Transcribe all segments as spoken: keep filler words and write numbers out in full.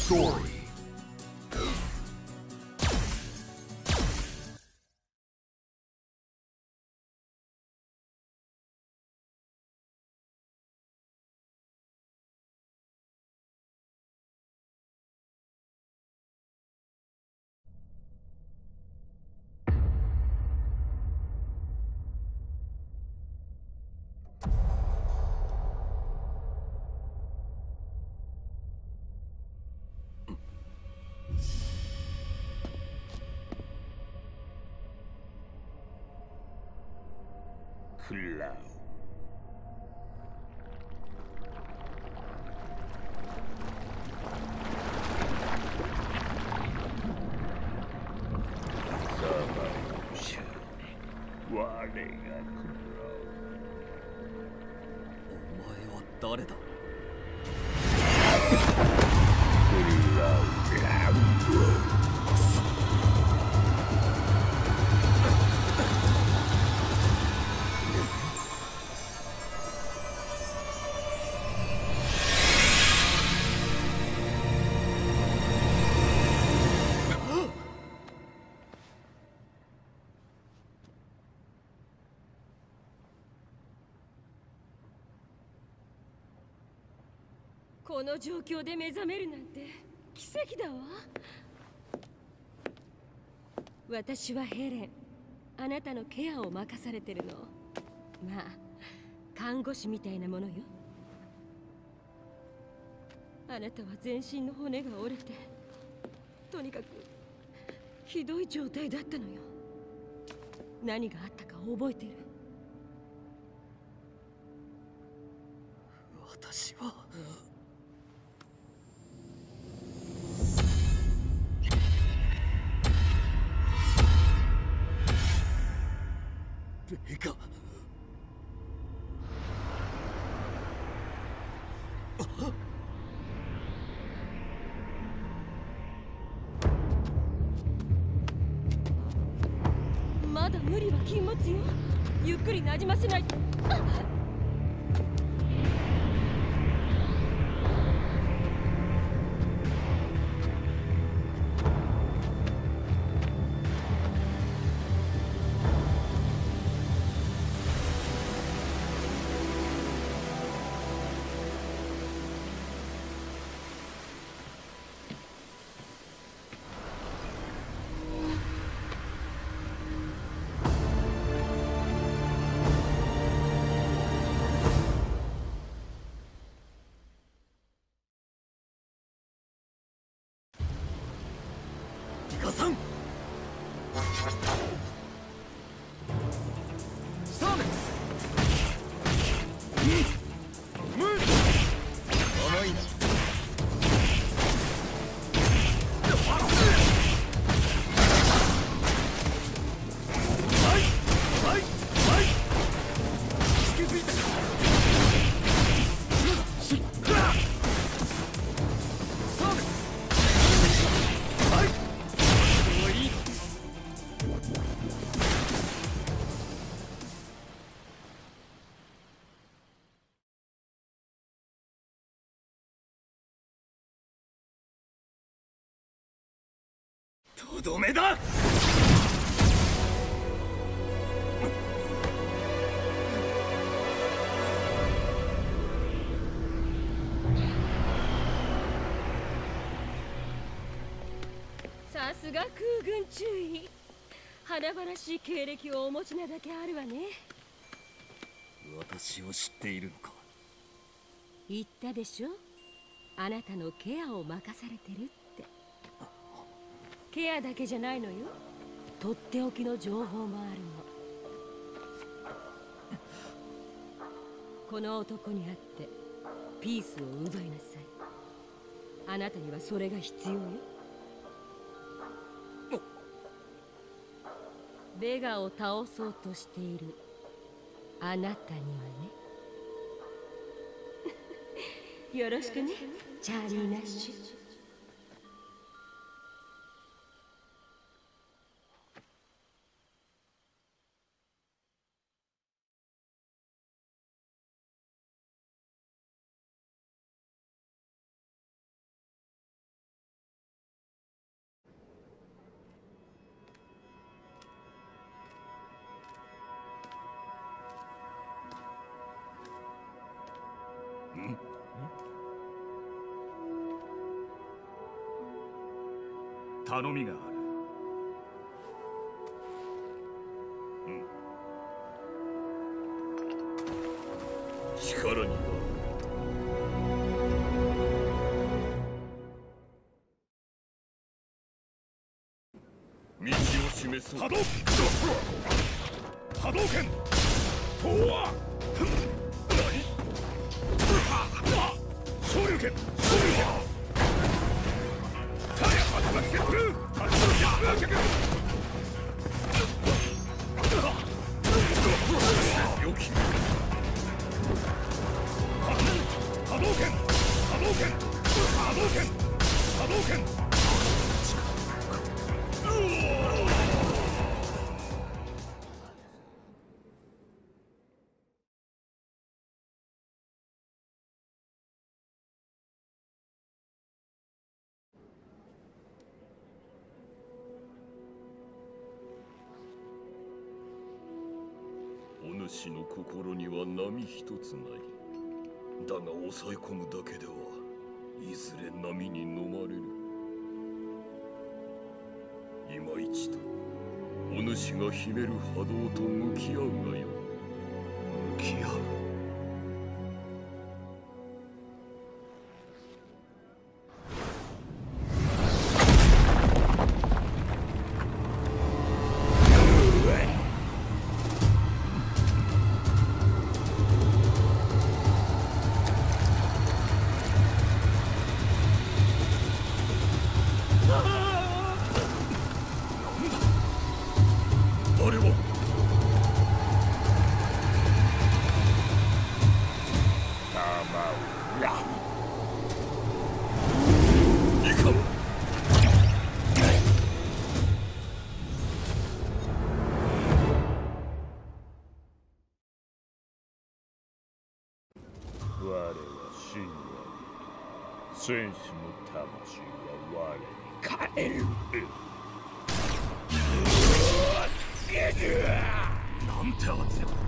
story. クラウ我がクラウお前は誰だ？ クラウこの状況で目覚めるなんて奇跡だわ。私はヘレン。あなたのケアを任されてるの。まあ看護師みたいなものよ。あなたは全身の骨が折れて、とにかくひどい状態だったのよ。何があったか覚えてる？ 私はベガ。 まだ無理は禁物よ。ゆっくりなじませないと。 イカさん。サーメン。ムーン。重いな。はいはいはい。気づいた。サーメン。はい。とどめだ。 さすが空軍中尉。華々しい経歴をお持ちなだけあるわね。 私を知っているのか？ 言ったでしょ、あなたのケアを任されてるって。ケアだけじゃないのよ、とっておきの情報もあるの。この男に会ってピースを奪いなさい。あなたにはそれが必要よ。ベガを倒そうとしているあなたにはね。よろしくね、チャーリー・ナッシュ。 頼みがある。 力には道を示そう。 波動波動拳とは何昇竜拳昇竜拳タイヤ竜巻旋風竜巻旋風脚良き波動拳波動拳波動拳波動拳お主の心には波一つない。だが抑え込むだけではいずれ波に飲まれる。今一度お主が秘める波動と向き合うがよ。向き合う。我は真の戦士の魂は我に帰る。 なんて圧力。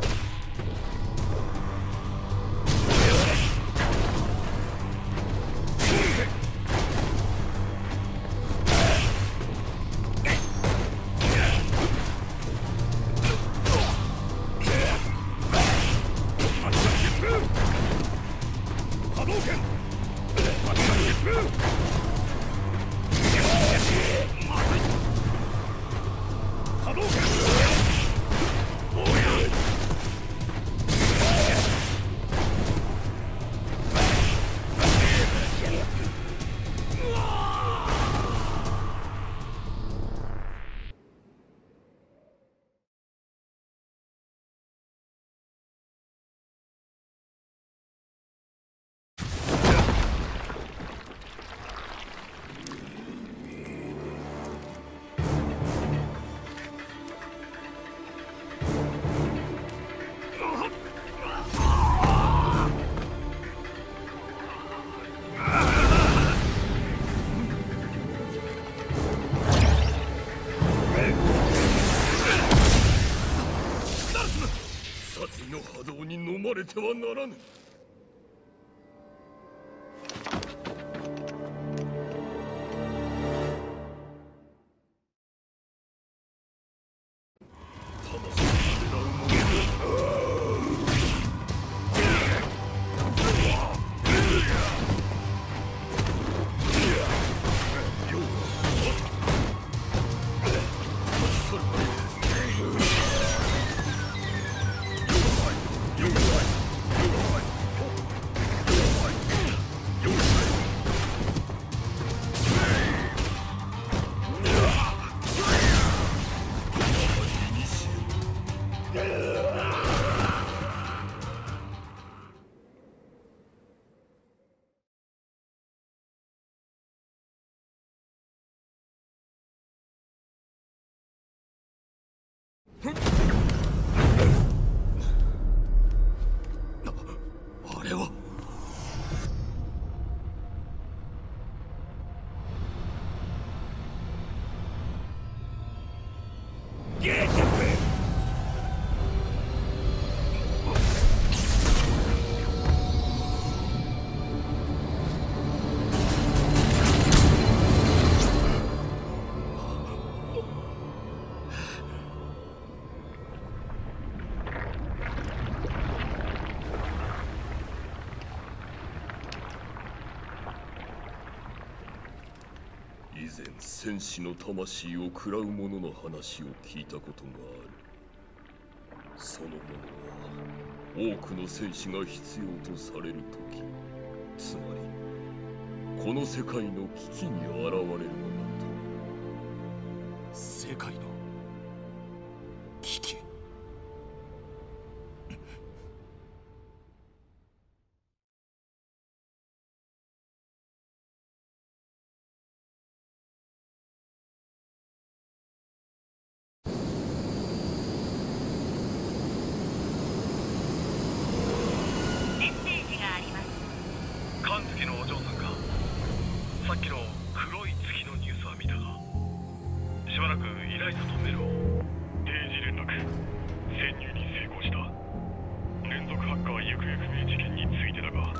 飲まれてはならぬ。You 前戦士の魂を食らう者の話を聞いたことがある。その者は多くの戦士が必要とされる時、つまりこの世界の危機に現れるのだと。 世界の危機。 神月のお嬢さんか。さっきの黒い月のニュースは見たが、しばらくイライザとメロを定時連絡。潜入に成功した。連続ハッカー行方不明事件についてだが、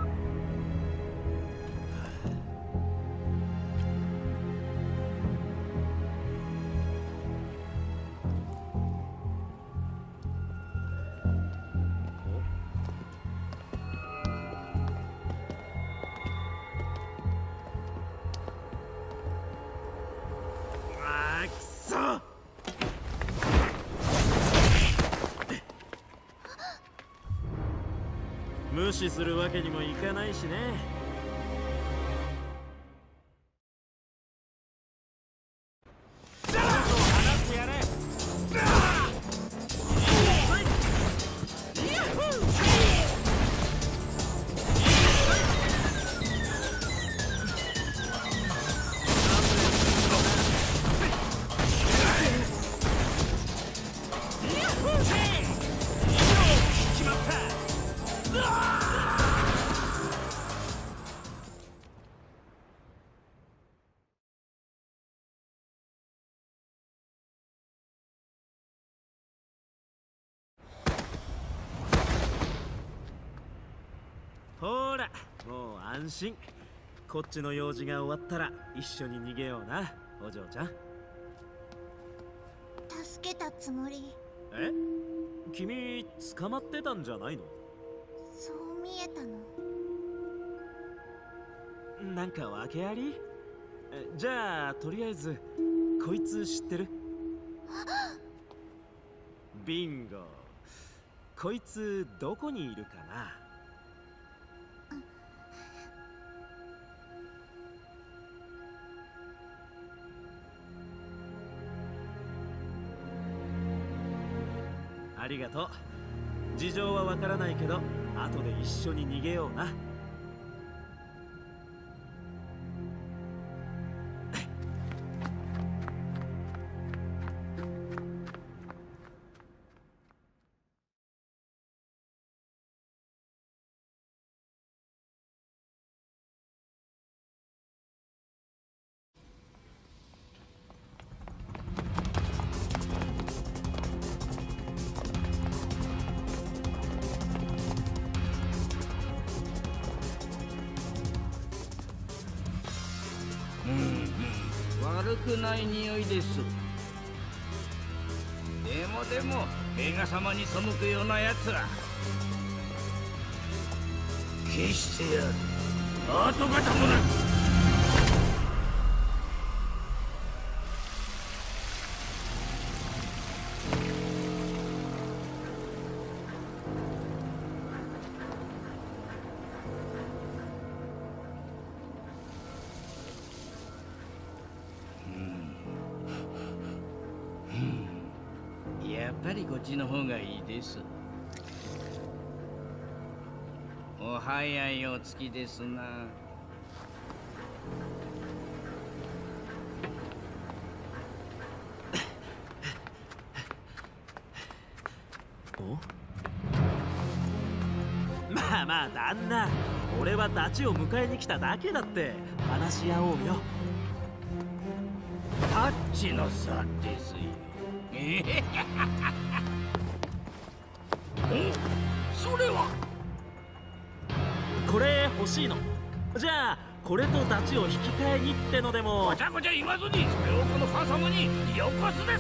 無視するわけにもいかないしね。ほら、もう安心。こっちの用事が終わったら一緒に逃げような、お嬢ちゃん。 助けたつもり。 え？君捕まってたんじゃないの？ そう見えたの。 なんか訳あり？じゃあとりあえずこいつ知ってる？ビンゴ。こいつどこにいるかな？ありがとう。事情はわからないけど、後で一緒に逃げような。 悪くない匂いです。でもでも映画様に背くようなやつら消してやる。後がたもな。やっぱりこっちの方がいいです。お早いお月ですな。 お？まあまあ旦那、俺はダチを迎えに来ただけだって。話し合おうよ。 タッチの差ですよ。お、それはこれ欲しいの。じゃあこれとダチを引き換えにってのでも。 ごちゃごちゃ言わずにそれをこのファン様によこすです。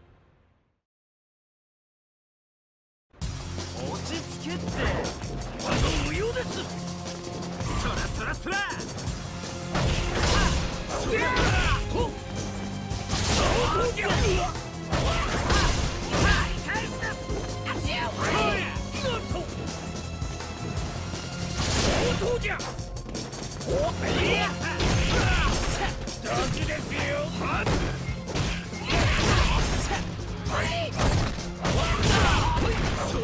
落ち着けって。 まだ無用です。 そらそらそら。 こやおいやドキですよそれ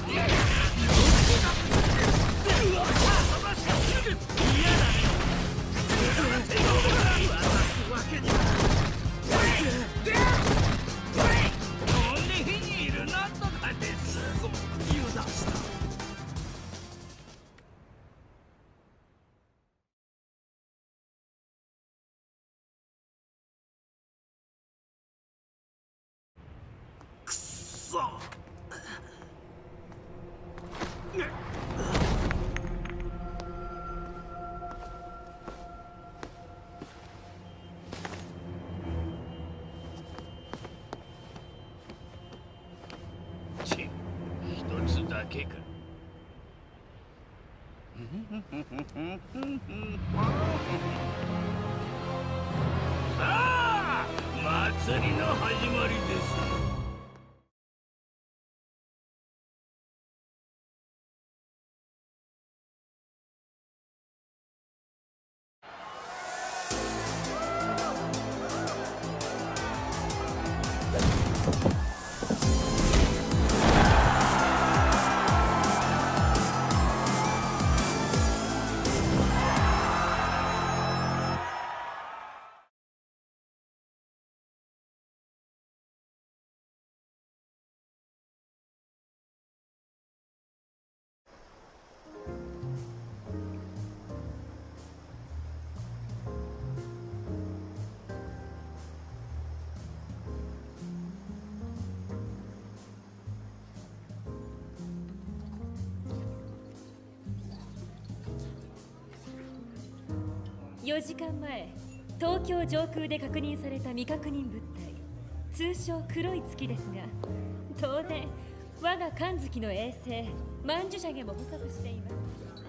ち一つだけかさあ祭りの始まりです。 よじかんまえ、東京上空で確認された未確認物体、通称黒い月ですが、当然我が神月の衛星マンジュシャゲも捕捉しています。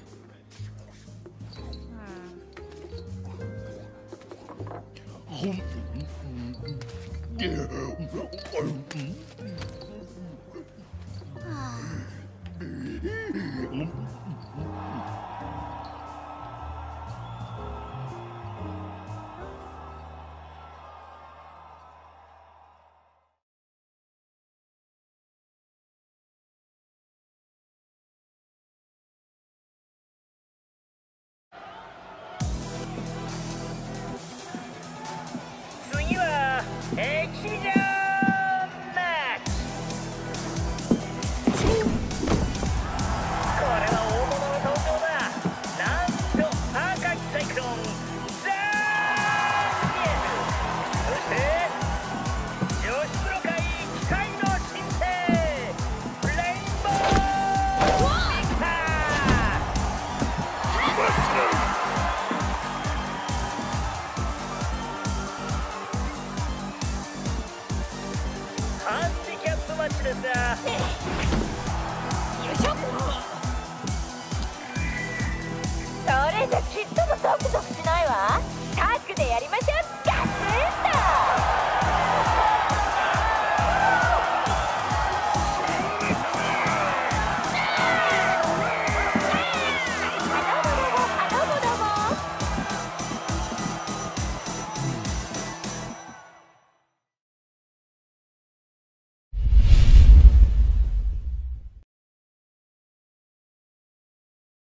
次はエキシビジョンマッチ。これは大物の登場だ。なんと赤きサイクロンザーニエル、そして女子プロ界期待の新星レインボービクター。ハンディキャップマッチですが、よいしょ。それじゃちっともゾクゾクしないわ。タッグでやりましょ